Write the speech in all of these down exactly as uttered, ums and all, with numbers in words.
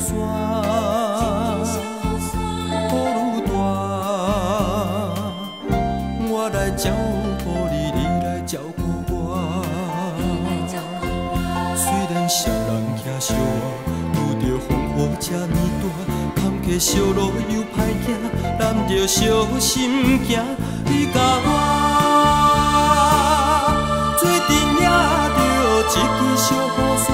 山，雨愈大，我来照顾你，你来照顾我。虽然双人行相偎，拄着风雨这呢大，坎坷小路又歹行，咱着小心行。你甲我做阵也着一支小雨伞。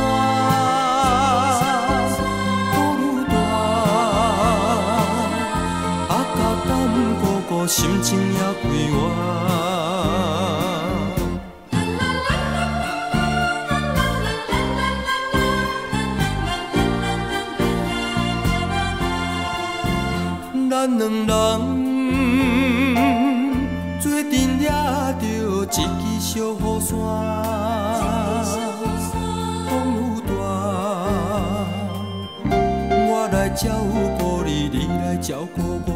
心情也归我，咱两人做阵也着一支小雨伞，风愈大，我来照顾你，你来照顾我。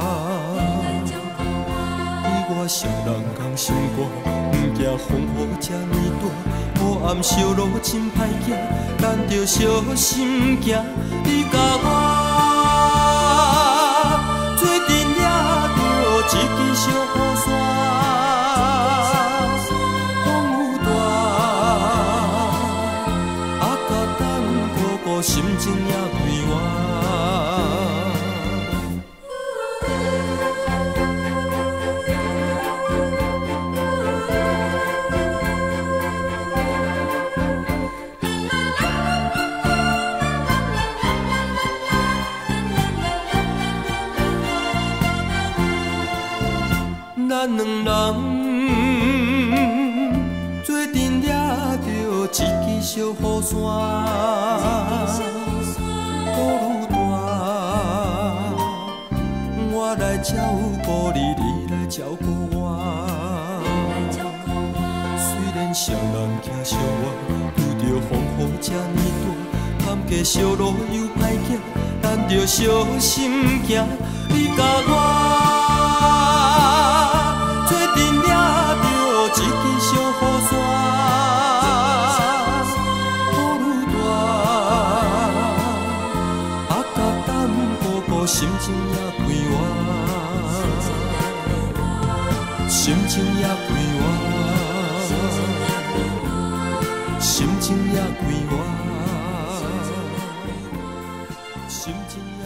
我双人同心肝，不惊风雨这呢大，黑暗小路真歹行，咱着小心行。你甲我做阵也着一支小雨伞，风愈大，啊甲等哥哥心情也归我。 咱两人做阵也着一支小雨伞，雨愈大，我来照顾你，你来照顾我。虽然双人行相偎，拄着风雨这呢大，坎坷小路又歹行，咱着小心行。你甲我。 一支小雨伞，雨愈大，啊甲等哥哥心情也归我，心情也归我，心情也归我，心情。